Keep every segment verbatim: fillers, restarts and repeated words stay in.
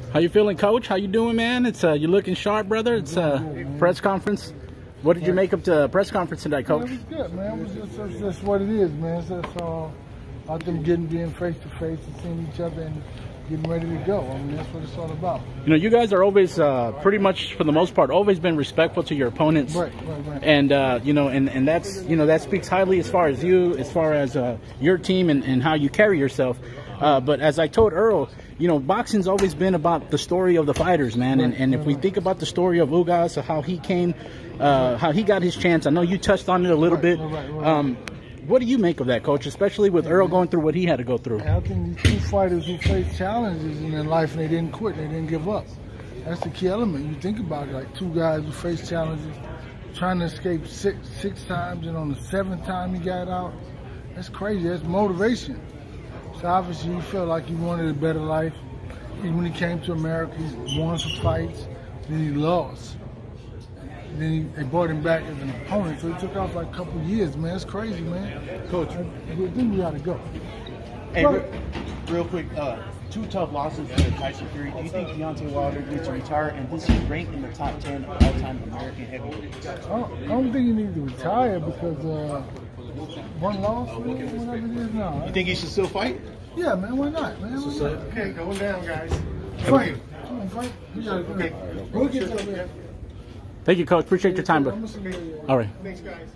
How you feeling, Coach? How you doing, man? It's uh, you looking sharp, brother. It's a uh, press conference. What did you make up to press conference today, Coach? Yeah, it was good, man. It was just, that's, that's what it is, man. It's just uh, out them getting being face to face and seeing each other and getting ready to go. I mean, that's what it's all about. You know, you guys are always, uh, pretty much for the most part, always been respectful to your opponents. Right, right, right. And uh, you know, and and that's you know that speaks highly as far as you, as far as uh, your team and, and how you carry yourself. Uh, but as I told Earl, you know, boxing's always been about the story of the fighters, man. And, and if we think about the story of Ugas, how he came, uh, how he got his chance, I know you touched on it a little bit. Um, what do you make of that, Coach, especially with Earl going through what he had to go through? I think these two fighters who faced challenges in their life and they didn't quit, they didn't give up. That's the key element. You think about it, like two guys who faced challenges, trying to escape six, six times, and on the seventh time he got out. That's crazy. That's motivation. So obviously he felt like he wanted a better life. Even when he came to America, he won some fights, then he lost. And then he, they brought him back as an opponent, so he took off like a couple of years, man. It's crazy, man. Coach, I, I think we gotta go. Hey, real, real quick, uh, two tough losses in the Tyson Fury. Do you think Deontay Wilder needs to retire, and does he rank in the top ten of all-time American heavyweights? I don't, I don't think he needs to retire because uh, one loss, whatever it is now. You think he should still fight? Yeah, man, why not, man? Why not? Okay, going down, guys. Fight. Come on, fight. We gotta go. Okay. We'll get over there. Thank you, Coach. Appreciate your time, bro. All right. Thanks, guys.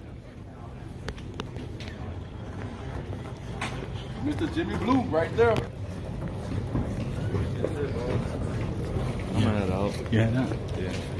Mister Jimmy Blue, right there. I'm gonna head out. Yeah, no. Yeah.